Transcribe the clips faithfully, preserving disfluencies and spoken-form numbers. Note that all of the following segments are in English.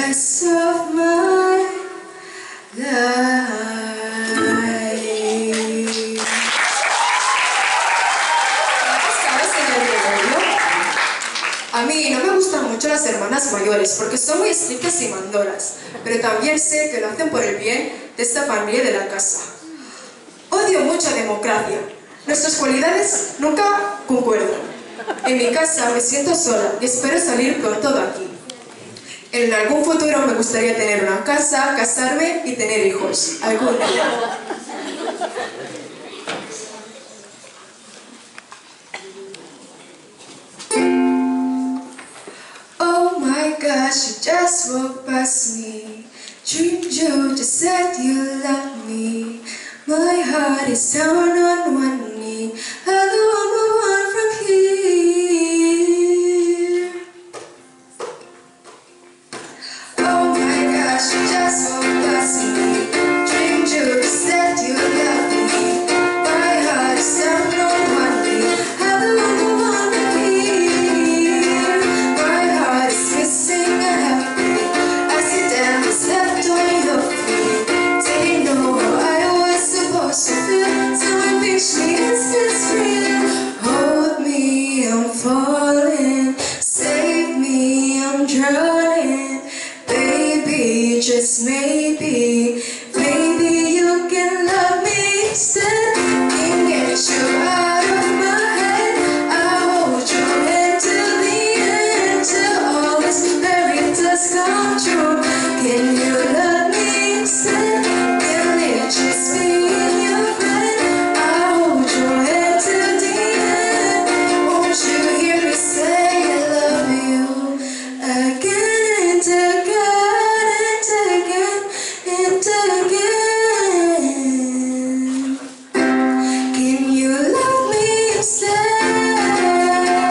rest of my life. A mí no me gustan mucho las hermanas mayores porque son muy estrictas y mandoras, pero también sé que lo hacen por el bien de esta familia de la casa. Odio mucho la democracia. Nuestras cualidades nunca concuerdan. En mi casa me siento sola y espero salir pronto de aquí. En algún futuro me gustaría tener una casa, casarme y tener hijos. Algún día. Oh my gosh, you just walked past me. Dreamed you just said you love me. My heart is down on one knee. I don't want to move on from here. Oh my gosh, you just walked past me. Dreamed you just said you love me. My heart is down on one knee. I don't want to move on from here. My heart is missing a heartbeat. I sit down and slept on your feet. Didn't know how I was supposed to feel. Someone pinch me and set free. Hold me, I'm falling. Save me, I'm drowning. Baby, just maybe, maybe you can love me instead. Can get you out of my head. I'll hold your hand till the end, till all this fairy dust come true. Can you love me instead? Can it just be in your bed? I'll hold your hand till the end. Won't you hear me say I love you again and again and again and again? Can you love me instead?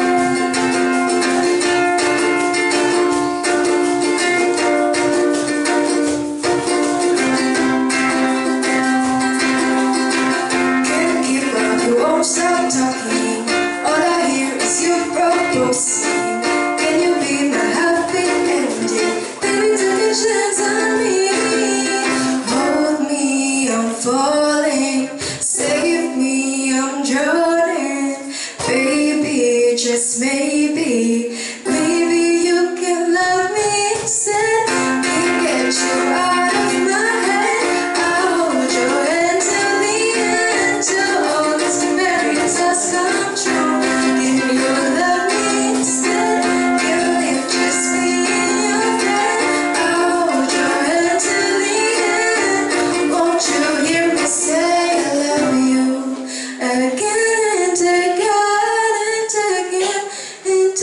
Can't keep up, you won't stop talking. All I hear is you proposing. Can you be my happy ending? Baby, take a chance on me. Hold me, I'm falling. Save me, I'm drowning. Baby, just maybe, maybe you can love me instead. Can get you out of my head. I'll hold your hand till the end, till all this fairy dust come true. Can you love me instead? Can it just be in your bed? I'll hold your hand till the end. Won't you hear me say I love you again and again and again and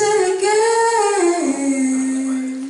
again?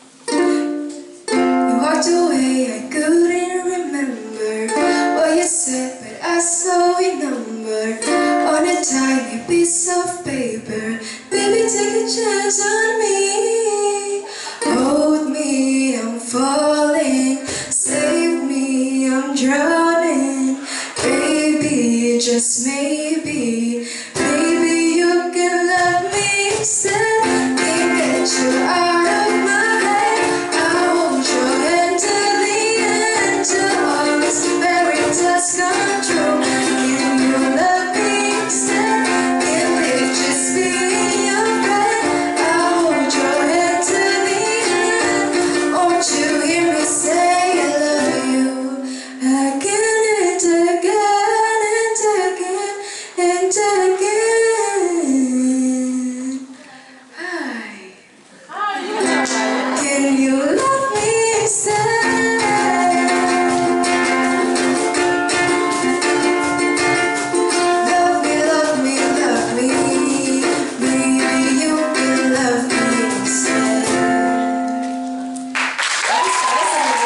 You walked away, I couldn't remember what you said, but I saw a number on a tiny piece of paper. Baby, take a chance on me. Hold me, I'm falling. Save me, I'm drowning. Baby, just maybe, maybe you can love me instead. Can't get you out of my head. I'll hold your hand till the end, till all this fairy dust come true. Can you love me instead? Can it just be in your bed? I'll hold your hand till the end. Won't you hear me say I love you again and again and again and again? Hi. Can you love me instead? Love me, love me, love me. Maybe you can love me instead.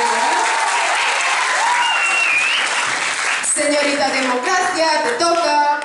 Señorita Democracia, te toca.